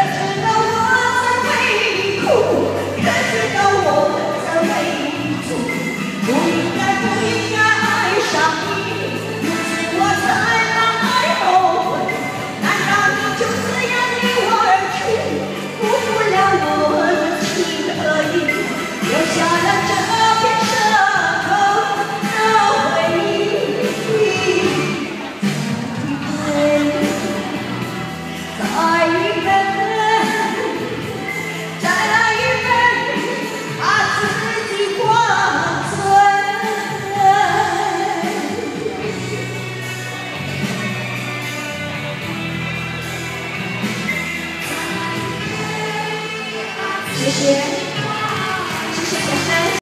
知道我在为你哭，可知道我在为你哭。不应该，不应该爱上你，如此我才让爱后悔。难道你就这样离我而去，辜负了我的情和意，留下了这片伤口的回忆？再一遍，再来一遍，把自己灌醉。谢谢。